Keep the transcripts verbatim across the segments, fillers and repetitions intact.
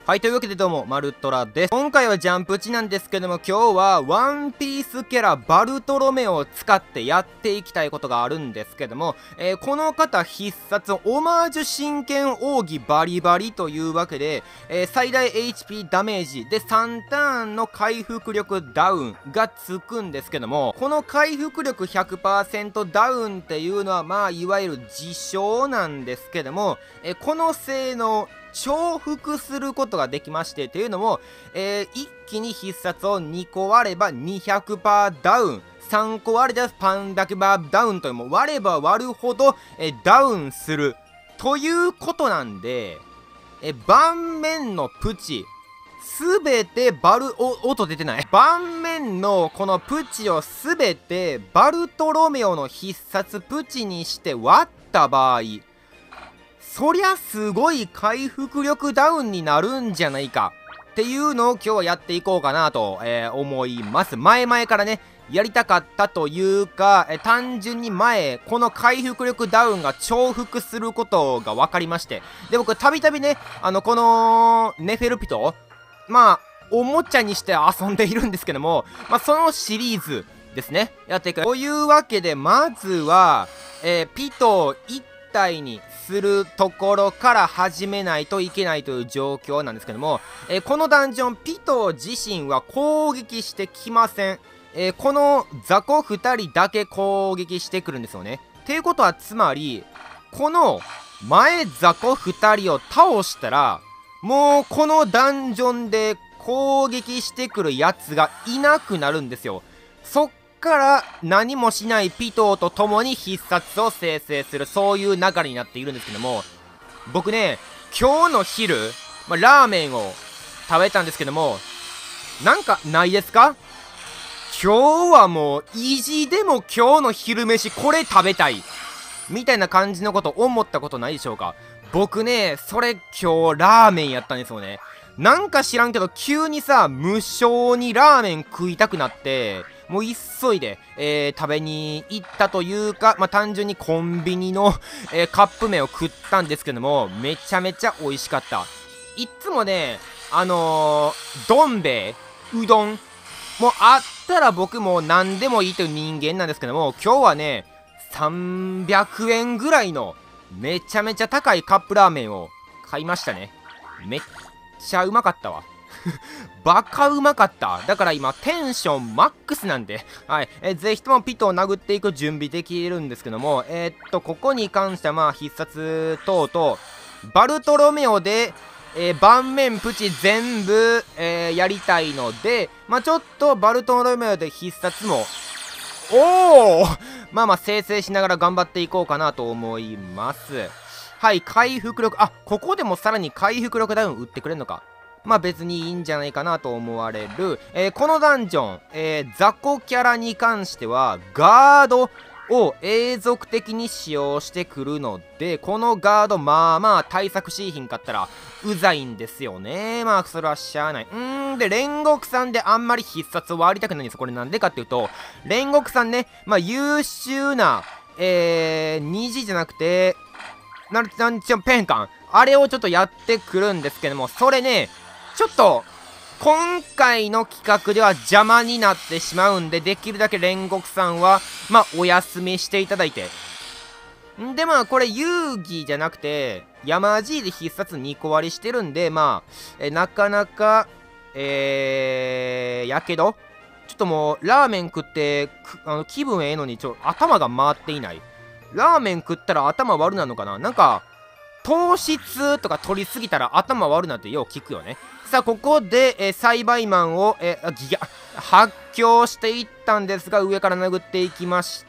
はい、というわけでどうも、マルトラです。今回はジャンプ値なんですけども、今日はワンピースキャラバルトロメオを使ってやっていきたいことがあるんですけども、えー、この方必殺オマージュ真剣奥義バリバリというわけで、えー、最大 エイチピー ダメージでさんターンの回復力ダウンがつくんですけども、この回復力 ひゃくパーセント ダウンっていうのはまあいわゆる自称なんですけども、えー、この性能重複することができまして、というのも、えー、一気に必殺をにこ割れば にひゃくパーセント ダウン、さんこ割れたらパンだけバーダウンという、もう割れば割るほど、えー、ダウンするということなんで、えー、盤面のプチすべてバル、お、音出てない。盤面のこのプチをすべてバルトロメオの必殺プチにして割った場合、そりゃすごい回復力ダウンになるんじゃないかっていうのを今日はやっていこうかなと、えー、思います。前々からね、やりたかったというか、えー、単純に前、この回復力ダウンが重複することが分かりまして。で、僕、たびたびね、あの、この、ネフェルピト、まあ、おもちゃにして遊んでいるんですけども、まあ、そのシリーズですね、やっていく。というわけで、まずは、えー、ピトい体にするところから始めないといけないという状況なんですけども、えー、このダンジョンピト自身は攻撃してきません。えー、この雑魚ふたりだけ攻撃してくるんですよね。っていうことはつまりこの前雑魚ふたりを倒したらもうこのダンジョンで攻撃してくるやつがいなくなるんですよ。そっから何もしないピトーと共に必殺を生成する、そういう流れになっているんですけども、僕ね、今日の昼、まあ、ラーメンを食べたんですけども、なんかないですか？今日はもう意地でも今日の昼飯これ食べたいみたいな感じのこと思ったことないでしょうか？僕ね、それ今日ラーメンやったんですよね。なんか知らんけど急にさ、無性にラーメン食いたくなって、もう急いで、えー、食べに行ったというか、まあ、単純にコンビニの、えー、カップ麺を食ったんですけども、めちゃめちゃ美味しかった。いっつもね、あのー、どん兵衛、うどん、もうあったら僕も何でもいいという人間なんですけども、今日はね、さんびゃくえんぐらいのめちゃめちゃ高いカップラーメンを買いましたね。めっちゃうまかったわ。バカうまかった。だから今テンションマックスなんで、はい、えー、ぜひともピトを殴っていく準備できるんですけども、えー、っとここに関してはまあ必殺等々バルトロメオで、えー、盤面プチ全部、えー、やりたいので、まあちょっとバルトロメオで必殺もおおまあまあ生成しながら頑張っていこうかなと思います。はい、回復力、あ、ここでもさらに回復力ダウン打ってくれるのか。まあ別にいいんじゃないかなと思われる。えー、このダンジョン、えー、雑魚キャラに関しては、ガードを永続的に使用してくるので、このガード、まあまあ対策しひんかったら、うざいんですよね。まあそれはしゃあない。うーん、で、煉獄さんであんまり必殺を割りたくないんです。これなんでかっていうと、煉獄さんね、まあ優秀な、えー、虹じゃなくて、なんなんちょ、ペンカン。あれをちょっとやってくるんですけども、それね、ちょっと、今回の企画では邪魔になってしまうんで、できるだけ煉獄さんは、まあ、お休みしていただいて。んで、まあ、これ、遊戯じゃなくて、山 G で必殺にこ割りしてるんで、まあ、えなかなか、えー、やけど、ちょっともう、ラーメン食って、あの気分ええのに、ちょ、頭が回っていない。ラーメン食ったら頭悪なのかな？なんか、糖質とか取りすぎたら頭悪なってよう聞くよね。さあ、ここで、えー、栽培マンを、えー、ギガ、発狂していったんですが、上から殴っていきまして、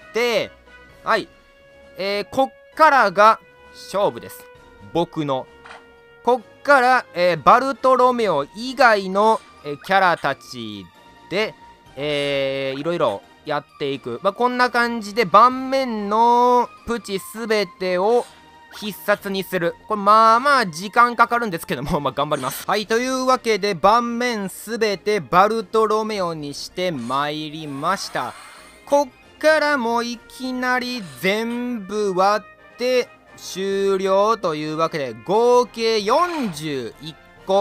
はい。えー、こっからが勝負です。僕の。こっから、えー、バルトロメオ以外の、えー、キャラたちで、えー、いろいろやっていく。まあ、こんな感じで盤面のプチすべてを必殺にする。これまあまあ時間かかるんですけども、まあ頑張ります。はい、というわけで盤面すべてバルトロメオにしてまいりました。こっからもういきなり全部割って終了というわけで、合計よんじゅういっこ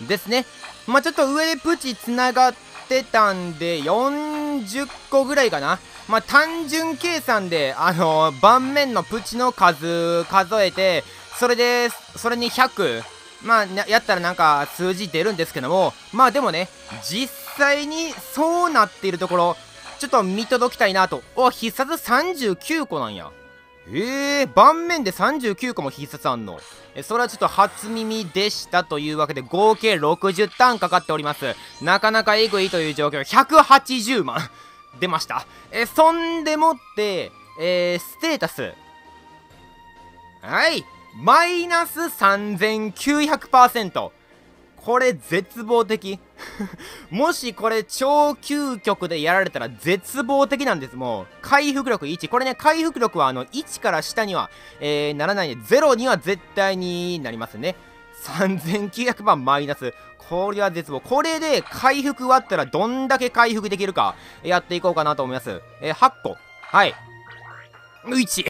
ですね。まあちょっと上でプチつながってたんで、よんじゅっこぐらいかな。まあ単純計算で、あのー、盤面のプチの数数えて、それで、それにひゃく、まあ、やったらなんか数字出るんですけども、まあでもね、実際にそうなっているところ、ちょっと見届きたいなと。お、必殺さんじゅうきゅうこなんや。えー、盤面でさんじゅうきゅうこも必殺あんの。え、それはちょっと初耳でしたというわけで、合計ろくじゅうターンかかっております。なかなかえぐいという状況。ひゃくはちじゅうまん出ました。え、そんでもって、えー、ステータス。はい。マイナスさんぜんきゅうひゃくパーセント。これ絶望的。もしこれ超究極でやられたら絶望的なんです。もう回復力いち。これね、回復力はあのいちから下には、えー、ならないで、ゼロには絶対になりますね。さんぜんきゅうひゃくまんマイナス。これは絶望。これで回復割ったらどんだけ回復できるかやっていこうかなと思います。えー、はっこ。はい。いち。